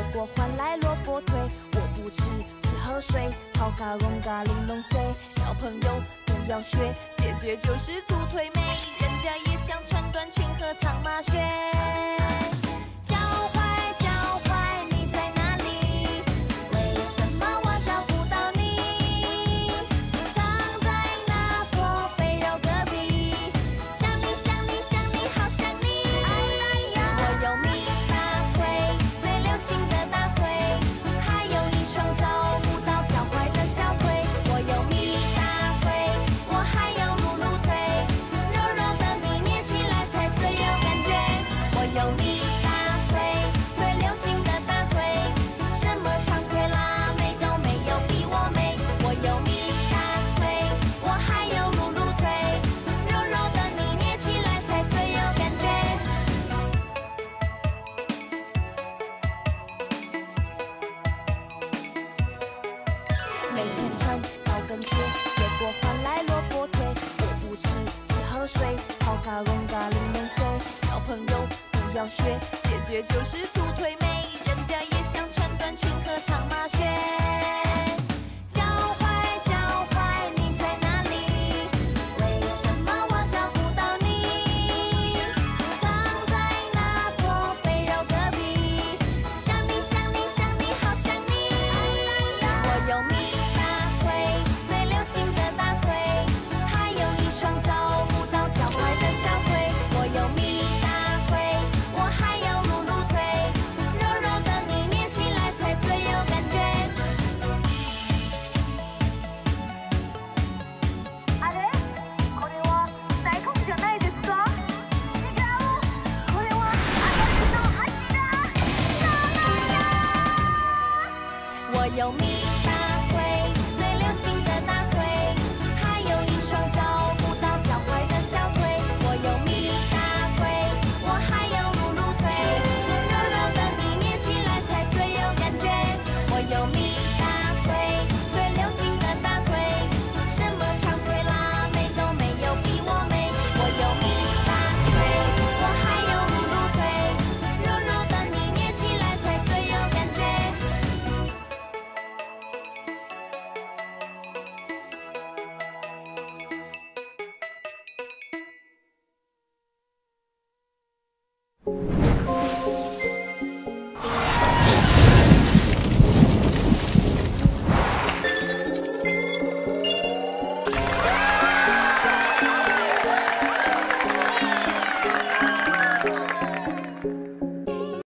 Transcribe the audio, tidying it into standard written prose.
果换来萝卜腿。我不吃，只喝水，跑嘎隆嘎玲珑 C。小朋友不要学，姐姐就是粗腿妹，人家也想穿短裙和长马靴。脚踝，脚踝，你在哪里？为什么我找不到你？藏在那坨肥肉隔壁，想你，想你，想你，好想你。我有蜜大腿，最流行的大腿，还有一双找不到脚踝的小腿。我有蜜大腿，我还有露露腿，肉肉的你捏起来才最有感觉。我有蜜大腿，最流行的大腿，什么长腿辣妹都没有比我美。我有蜜大腿，我还有露露腿，肉肉的你捏起来才最有感觉。每天穿高跟鞋，结果换来萝卜腿。我不吃，只喝水，跑嘎隆嘎玲珑 C。小朋友不要学，姐姐就是粗腿妹，人家也想穿短裙和长马靴。脚踝，脚踝，你在哪里？为什么我找不到你？藏在那坨肥肉隔壁，想你，想你，想你，好想你。我有蜜大腿，最流行的大腿，还有一双找不到脚踝的小腿。我有蜜大腿，我还有露露腿，肉肉的你捏起来才最有感觉。 あれ？これは大根じゃないですか？違う。これは私の箸だ。 我有蜜大腿，最流行的大腿，还有一双找不到脚踝的小腿。我有蜜大腿，我还有露露腿，肉肉的你捏起来才最有感觉。我有蜜大腿，最流行的大腿，什么长腿辣妹都没有比我美。我有蜜大腿，我还有露露腿，肉肉的你捏起来才最有感觉。